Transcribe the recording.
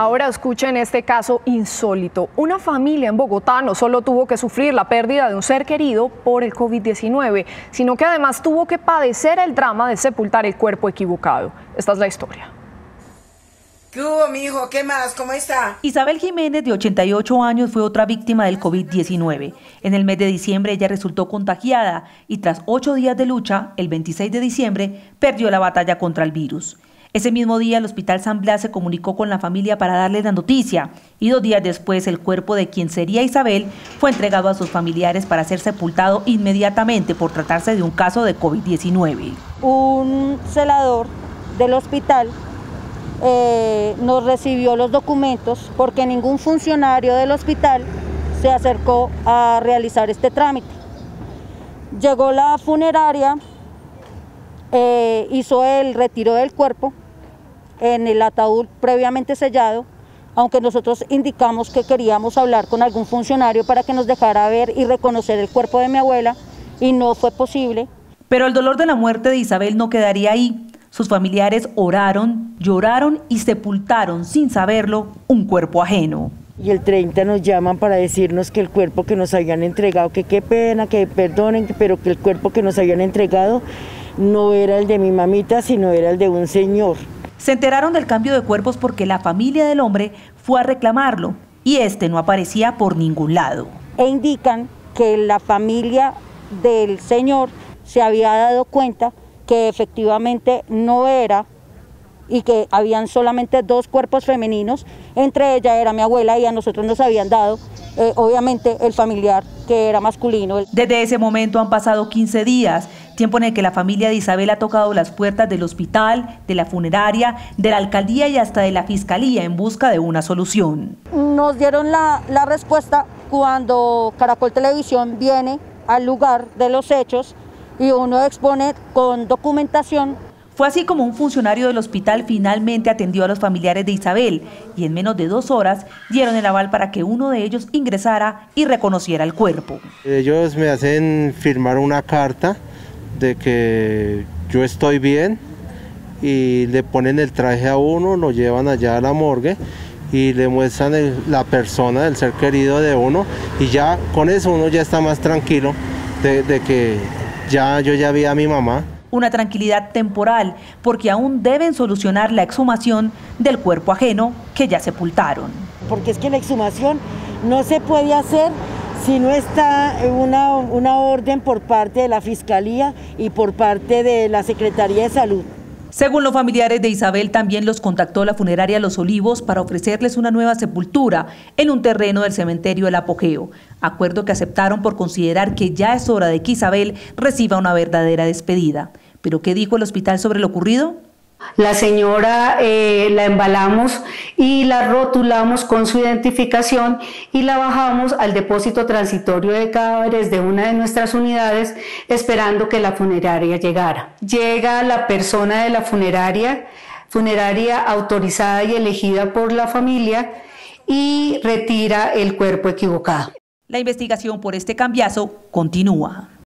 Ahora escuchen este caso insólito. Una familia en Bogotá no solo tuvo que sufrir la pérdida de un ser querido por el COVID-19, sino que además tuvo que padecer el drama de sepultar el cuerpo equivocado. Esta es la historia. ¿Qué hubo, mijo? ¿Qué más? ¿Cómo está? Isabel Jiménez, de 88 años, fue otra víctima del COVID-19. En el mes de diciembre ella resultó contagiada y tras 8 días de lucha, el 26 de diciembre, perdió la batalla contra el virus. Ese mismo día el Hospital San Blas se comunicó con la familia para darle la noticia y 2 días después el cuerpo de quien sería Isabel fue entregado a sus familiares para ser sepultado inmediatamente por tratarse de un caso de COVID-19. Un celador del hospital nos recibió los documentos porque ningún funcionario del hospital se acercó a realizar este trámite. Llegó la funeraria, hizo el retiro del cuerpo en el ataúd previamente sellado, aunque nosotros indicamos que queríamos hablar con algún funcionario para que nos dejara ver y reconocer el cuerpo de mi abuela, y no fue posible. Pero el dolor de la muerte de Isabel no quedaría ahí. Sus familiares oraron, lloraron y sepultaron, sin saberlo, un cuerpo ajeno. Y el 30 nos llaman para decirnos que el cuerpo que nos habían entregado, que qué pena, que perdonen, pero que el cuerpo que nos habían entregado no era el de mi mamita, sino era el de un señor. Se enteraron del cambio de cuerpos porque la familia del hombre fue a reclamarlo y este no aparecía por ningún lado. E indican que la familia del señor se había dado cuenta que efectivamente no era y que habían solamente 2 cuerpos femeninos, entre ellas era mi abuela y a nosotros nos habían dado obviamente el familiar que era masculino. Desde ese momento han pasado 15 días, tiempo en el que la familia de Isabel ha tocado las puertas del hospital, de la funeraria, de la alcaldía y hasta de la fiscalía en busca de una solución. Nos dieron la respuesta cuando Caracol Televisión viene al lugar de los hechos y uno expone con documentación. Fue así como un funcionario del hospital finalmente atendió a los familiares de Isabel y en menos de 2 horas dieron el aval para que uno de ellos ingresara y reconociera el cuerpo. Ellos me hacen firmar una carta de que yo estoy bien y le ponen el traje a uno, lo llevan allá a la morgue y le muestran la persona del ser querido de uno y ya con eso uno ya está más tranquilo de que yo ya vi a mi mamá. Una tranquilidad temporal, porque aún deben solucionar la exhumación del cuerpo ajeno que ya sepultaron. Porque es que la exhumación no se puede hacer si no está una orden por parte de la Fiscalía y por parte de la Secretaría de Salud. Según los familiares de Isabel, también los contactó la funeraria Los Olivos para ofrecerles una nueva sepultura en un terreno del cementerio El Apogeo, acuerdo que aceptaron por considerar que ya es hora de que Isabel reciba una verdadera despedida. ¿Pero qué dijo el hospital sobre lo ocurrido? La señora la embalamos y la rotulamos con su identificación y la bajamos al depósito transitorio de cadáveres de una de nuestras unidades esperando que la funeraria llegara. Llega la persona de la funeraria autorizada y elegida por la familia y retira el cuerpo equivocado. La investigación por este cambiazo continúa.